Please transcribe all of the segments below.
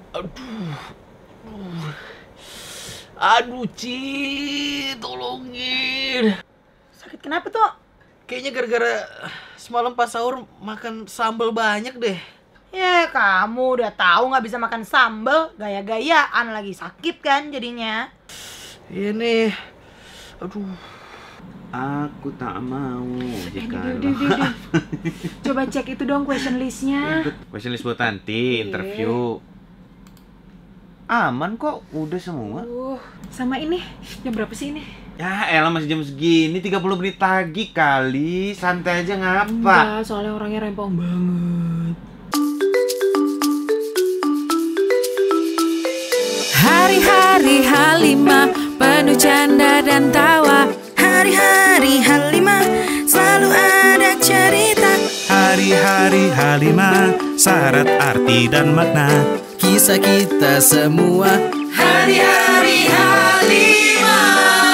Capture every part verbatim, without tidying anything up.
Aduh. Aduh, Ci, tolongin. Sakit kenapa tuh? Kayaknya gara-gara semalam pas sahur makan sambal banyak deh. Ya kamu udah tahu nggak bisa makan sambal, gaya-gayaan lagi sakit kan jadinya. Iya nih. Aduh. Aku tak mau jika Coba cek itu dong question listnya. question list buat nanti interview. Aman kok, udah semua. Uh, sama ini, jam berapa sih ini? Ya elah masih jam segini, tiga puluh menit lagi kali. Santai aja ngapa? Enggak, soalnya orangnya rempong banget. Hari-hari Halimah penuh canda dan tawa. Hari-hari Halimah selalu ada cerita. Hari-hari Halimah syarat arti dan makna. Kisah kita semua. Hari-hari Halimah.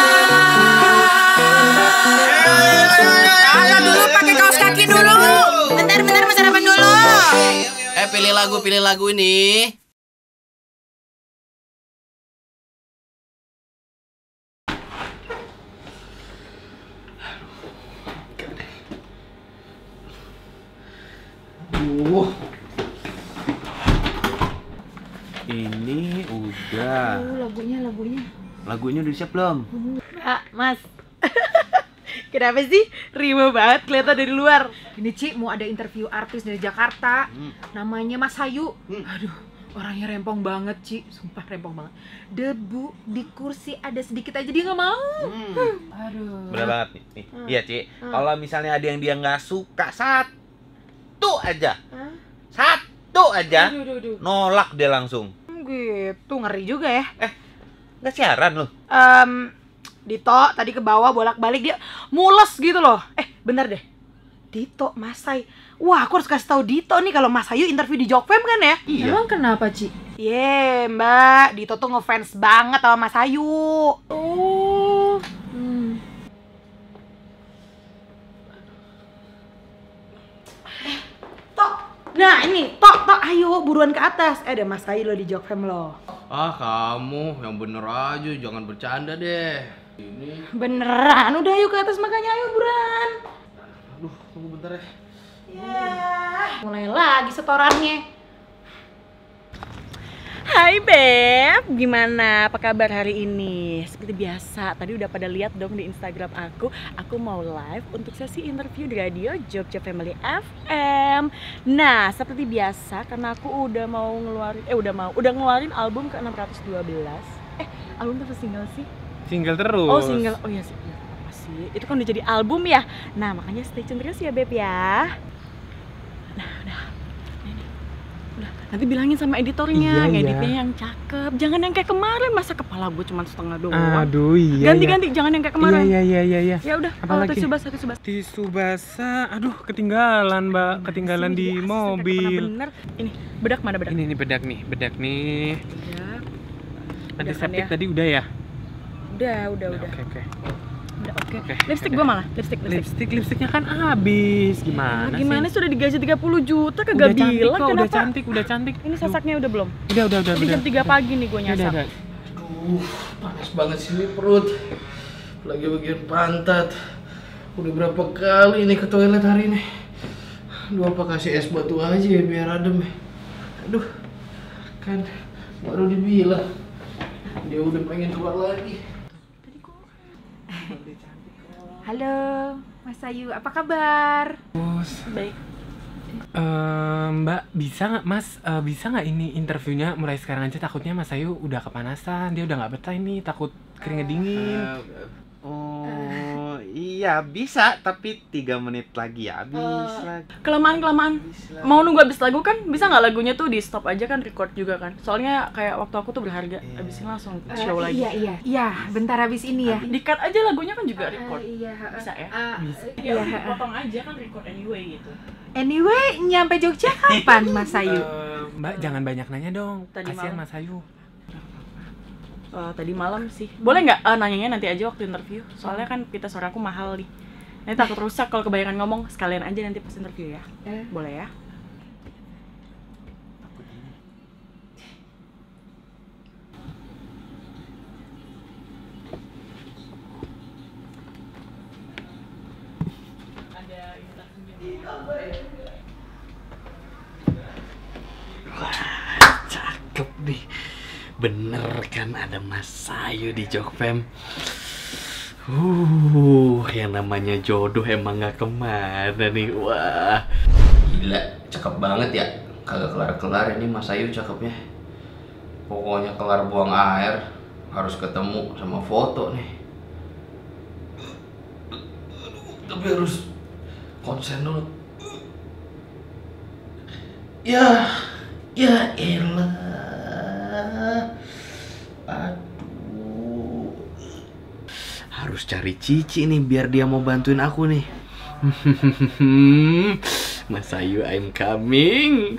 Ala dulu pakai kaos kaki dulu. Bentar-bentar mau sarapan dulu. Eh, pilih lagu, pilih lagu ini. Aduh. Ini udah. Uh, lagunya, lagunya. Lagunya udah siap belum? Mbak, Mas. Kenapa sih? Rima banget kelihatan dari luar. Ini Ci, mau ada interview artis dari Jakarta. Hmm. Namanya Mas Hayu. Hmm. Aduh, orangnya rempong banget, Ci. Sumpah rempong banget. Debu di kursi ada sedikit aja dia nggak mau. Hmm. Aduh. Bener banget nih. nih. Hmm. Iya, Ci. Hmm. Kalau misalnya ada yang dia nggak suka, satu aja. Hah? Satu aja. Aduh, aduh, aduh. Nolak dia langsung. Gitu, ngeri juga ya. Nggak siaran loh. Em, Dito tadi ke bawah bolak-balik dia mules gitu loh. Eh, bener deh. Dito, Masai. Wah, aku harus kasih tahu Dito nih kalau Mas Hayu interview di Jokfem kan ya? Iya. Emang kenapa, Ci? Ye, Mbak, Dito tuh ngefans banget sama Mas Hayu. Oh. Hmm. Eh, Tok. Nah, ini, Tok, Tok, ayo buruan ke atas. Eh, ada Mas Hayu lo di Jokfem lo. Ah, kamu yang bener aja, jangan bercanda deh. Ini. Beneran, udah ayo ke atas makanya ayo buruan. Aduh, tunggu bentar ya. Ya, mulai lagi setorannya. Hai Beb, gimana? Apa kabar hari ini? Seperti biasa, tadi udah pada lihat dong di Instagram aku. Aku mau live untuk sesi interview di radio Jogja Family F M. Nah, seperti biasa karena aku udah mau ngeluarin, eh udah mau, udah ngeluarin album ke enam ratus dua belas. Eh, album apa single sih? Single terus. Oh single, oh iya sih, ya, apa sih? Itu kan udah jadi album ya. Nah, makanya stay tune terus ya Beb ya. Nah, udah. Udah, nanti bilangin sama editornya, Iya, ngeditnya iya. yang cakep. Jangan yang kayak kemarin, masa kepala gue cuma setengah doang. Aduh, iya. Ganti-ganti, jangan yang kayak kemarin. Iya, iya, iya, iya. Ya udah, Apa oh, lagi? tisu basah, tisu basah. Tisu basah. Aduh, ketinggalan, Mbak. Ketinggalan Sih, di biasa, kagak pernah mobil. bener. Ini, bedak mana bedak? Ini nih bedak nih, bedak nih. Bedak. Antiseptik ya? tadi udah ya? Udah, udah, udah. Oke, oke. Udah, oke. Oke, Lipstick oke. gue malah, lipstick, lipstick. Lipstick, lipstiknya kan habis. Gimana, Nah, gimana sih? sudah digaji tiga puluh juta Udah kagak cantik bilang kok, kenapa? udah cantik, udah cantik. Ini sasaknya udah belum? Udah, udah, udah. Ini udah. jam tiga pagi nih gue Udah, nyasar. udah. Aduh, panas banget sini perut. Lagi bagian pantat. Udah berapa kali nih ke toilet hari ini. Aduh, apa kasih es batu aja ya biar adem ya. Aduh, kan baru dibilang dia udah pengen keluar lagi. Halo, Mas Hayu, apa kabar? Bos. Baik. Eh, Mbak, bisa nggak Mas, eh, bisa nggak ini interviewnya mulai sekarang aja? Takutnya Mas Ayu udah kepanasan, dia udah nggak betah ini, takut keringet dingin. Eh, oh, iya bisa, tapi tiga menit lagi ya habis lagi. Kelamaan, kelamaan. Habis lagi. Mau nunggu habis lagu kan bisa nggak lagunya tuh di stop aja kan, record juga kan, soalnya kayak waktu aku tuh berharga. Iya. Abis ini langsung Eh, show lagi. Iya, iya. Iya, bentar habis ini ya. Di cut aja lagunya kan juga record. Eh, iya, Bisa ya? eh, Bisa. Ya iya. udah, potong aja kan record anyway gitu. Anyway, nyampe Jogja kapan, Mas Hayu? Eh, Mbak, jangan banyak nanya dong, Tadi kasihan malam. Mas Ayu. Eh, tadi malam sih. Boleh nggak eh, nanyanya nanti aja waktu interview? Soalnya kan pita suara aku mahal nih. Nanti takut rusak kalau kebanyakan ngomong. Sekalian aja nanti pas interview ya. Eh. Boleh ya? nih. Bener kan ada Mas Sayu di Jokfem. Uh, yang namanya jodoh emang gak kemana nih. Wah, gila, cakep banget ya. Kagak kelar-kelar ini Mas Sayu cakepnya. Pokoknya kelar buang air harus ketemu sama foto nih. Tapi harus konsen dulu. Ya, ya elah. Aduh. Harus cari Cici nih biar dia mau bantuin aku nih. Mas Ayu, I'm coming.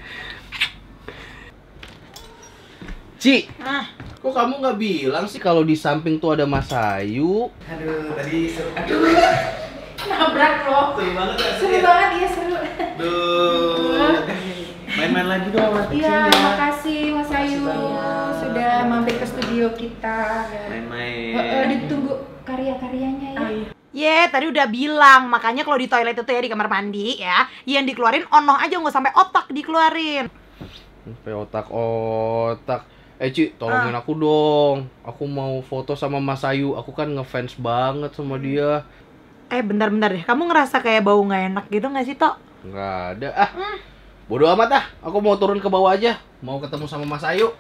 Ci, Ah, kok kamu nggak bilang sih kalau di samping tuh ada Mas Ayu? Aduh, tadi seru. Aduh, nabrak loh. seru banget ya. Seru banget ya, seru. Duh. Main-main lagi dong sama Iya, kecilnya. makasih Mas Ayu sudah mampir ke studio kita. Main-main. Eh, eh, ditunggu karya-karyanya ya. Ye, tadi udah bilang, makanya kalau di toilet itu ya di kamar mandi ya, yang dikeluarin onoh aja, nggak sampai otak dikeluarin. Sampai otak-otak. Eh Ci, tolongin aku dong. Aku mau foto sama Mas Ayu. Aku kan ngefans banget sama dia. Eh, bentar-bentar deh, kamu ngerasa kayak bau nggak enak gitu nggak sih, Tok? Nggak ada. Ah, bodo amat ah. Aku mau turun ke bawah aja. Mau ketemu sama Mas Ayu.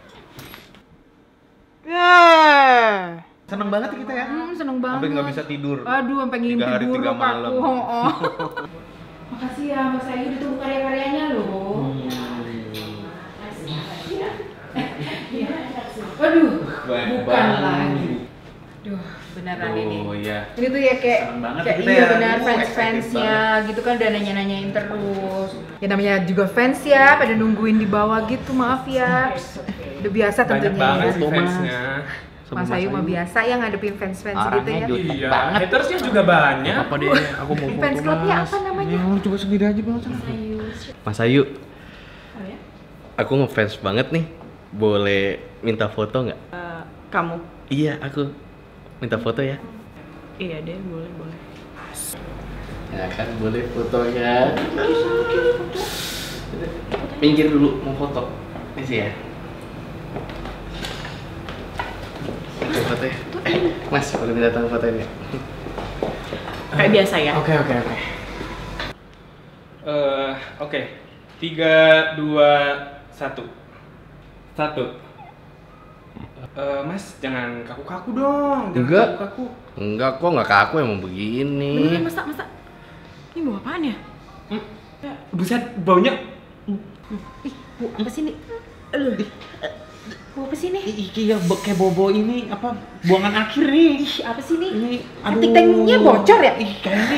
Yeay. Seneng banget kita ya. Hmm, seneng banget. Sampai nggak bisa tidur. Aduh, sampai ngimpi Tiga hari, buruk tiga malam. aku. Oh, oh. Makasih ya Mas Ayu ditunggu karya-karyanya loh. Waduh, Banyak bukan banget. lagi. Duh, beneran ini. Oh iya. Ini tuh ya kayak Seneng banget kayak kita iya ya. benar Uh, fans-fansnya gitu kan udah nanya-nanyain terus. Ya namanya juga fans ya, pada nungguin di bawah gitu, maaf ya. Udah biasa Banyak tentunya banget ya. sih fansnya. Mas Ayu mah biasa ya ngadepin fans-fans gitu Orangnya ya. jutek Iya, banget. hatersnya juga banyak. Apa deh? Aku mau foto. Fans clubnya Mas. apa namanya? Lu coba sendiri aja bang. Ayu. Mas Ayu, Oh ya? aku ngefans banget nih. Boleh minta foto nggak? Kamu? Iya, aku minta foto ya. Iya deh, boleh boleh. Ya kan, boleh fotonya. Pinggir dulu, mau foto. Ini sih ya. Oke, foto ya. Eh, Mas, boleh minta tolong fotonya? Kayak biasa ya. Oke oke oke. Eh oke. Tiga dua satu. Satu. Eh Mas jangan kaku-kaku dong. Jangan Enggak. kaku-kaku. Enggak kok, nggak kaku emang begini. Beneran masa masa. Ini bau apaan ya? Buset, baunya. Ih, bu, apa sih nih? Aduh. Bu, apa sih nih? Ih, kayak kayak bobo ini apa buangan akhir nih. Ih, apa sih nih? Ini Antik tanknya bocor ya? Ih, kayaknya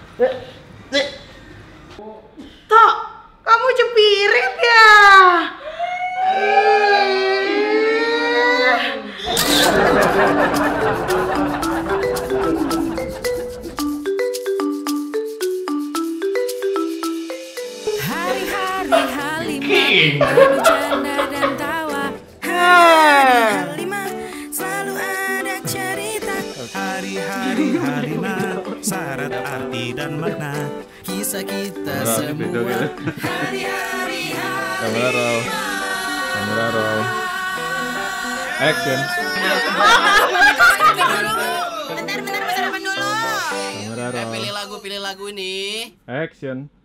Tok, kamu cepirit ya? Hari-hari Halimah penuh canda dan tawa. Hari-hari Halimah selalu ada cerita. Hari-hari Halimah syarat arti dan makna. Kisah kita semua. Hari-hari kamera roll. Kamera roll. Action. Bentar, bentar, mas sarapan dulu. Kamera roll. Pilih lagu, pilih lagu ini. Action.